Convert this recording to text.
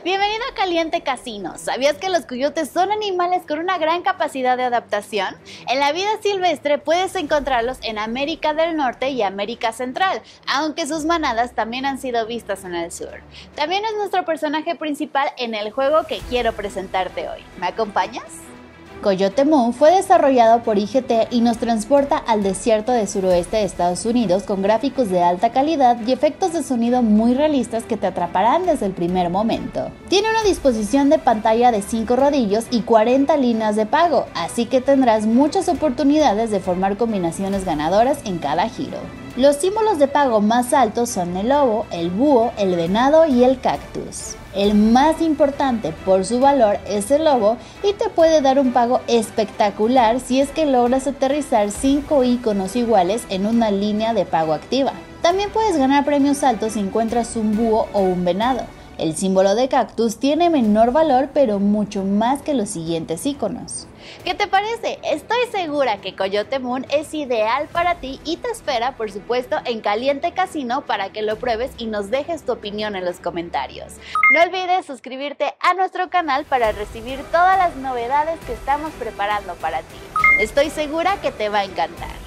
Bienvenido a Caliente Casino. ¿Sabías que los coyotes son animales con una gran capacidad de adaptación? En la vida silvestre puedes encontrarlos en América del Norte y América Central, aunque sus manadas también han sido vistas en el sur. También es nuestro personaje principal en el juego que quiero presentarte hoy. ¿Me acompañas? Coyote Moon fue desarrollado por IGT y nos transporta al desierto del suroeste de Estados Unidos con gráficos de alta calidad y efectos de sonido muy realistas que te atraparán desde el primer momento. Tiene una disposición de pantalla de 5 rodillos y 40 líneas de pago, así que tendrás muchas oportunidades de formar combinaciones ganadoras en cada giro. Los símbolos de pago más altos son el lobo, el búho, el venado y el cactus. El más importante por su valor es el lobo y te puede dar un pago espectacular si es que logras aterrizar 5 iconos iguales en una línea de pago activa. También puedes ganar premios altos si encuentras un búho o un venado. El símbolo de cactus tiene menor valor pero mucho más que los siguientes iconos. ¿Qué te parece? Estoy segura que Coyote Moon es ideal para ti y te espera, por supuesto, en Caliente Casino para que lo pruebes y nos dejes tu opinión en los comentarios. No olvides suscribirte a nuestro canal para recibir todas las novedades que estamos preparando para ti. Estoy segura que te va a encantar.